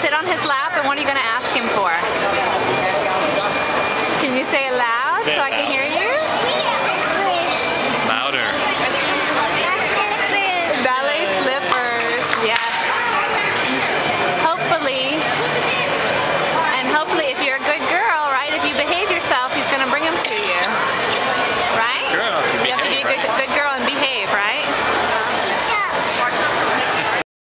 sit on his lap, and what are you going to ask him for? Can you say it loud so I can hear you? Louder. Ballet slippers, yes. Hopefully, and hopefully if you're a good girl, right, if you behave yourself, he's going to bring them to you. Right? Girl, you have to be a good girl.